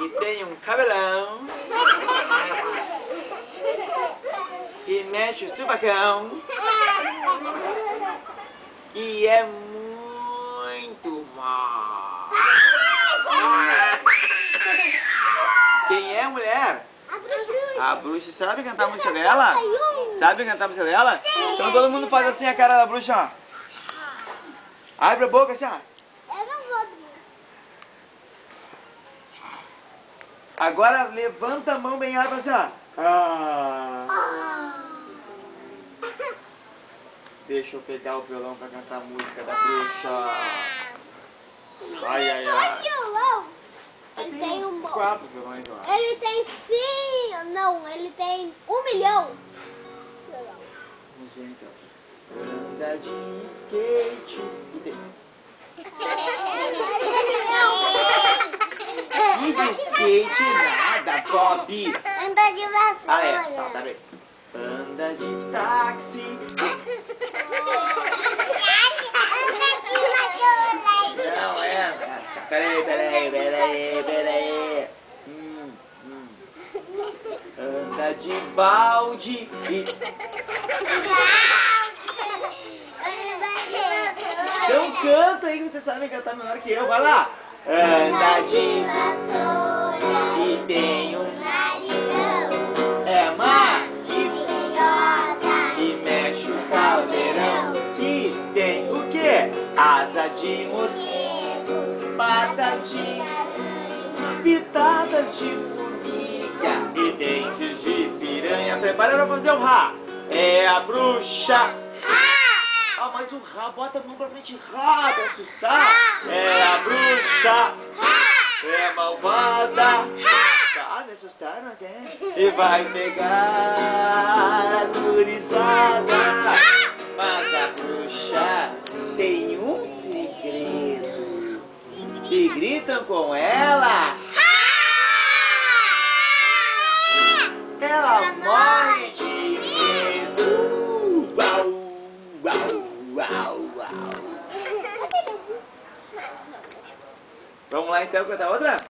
que tem um cabelão, que mexe o subacão, que é muito má. Quem é, mulher? A bruxa. Sabe cantar a música dela? Sabe cantar a música dela? Então todo mundo faz assim a cara da bruxa, ó. Abre a boca assim, ó. Eu não vou abrir. Agora levanta a mão bem alta assim, ó. Deixa eu pegar o violão pra cantar a música da bruxa. Ai, ai, Só ai. violão. Ele tem um... 4 violões, eu acho. Ele tem 5... Não, ele tem 1 milhão. Vamos ver então. Anda de skate. E de skate nada, Bob. Anda de vassoura. Ah, é. Tá bem. Anda de táxi. Não, é. Peraí. Anda de balde e... Então canta aí que vocês sabem cantar melhor que eu. Vai lá. Anda de vassoura e tem um narigão. é má E e mexe o caldeirão. E tem o quê? Asa de morcego, patas de pitadas de formiga e dentes de piranha. Prepara pra fazer o Rá. É a bruxa. Ah, mas o Rá, bota a mão pra frente, Rá, pra assustar. É a bruxa. É malvada. Tá, me assustaram até. E vai pegar a gurizada. Mas a bruxa tem um segredo. Se gritam com ela, ela morre de medo. Uau. Vamos lá então cantar outra?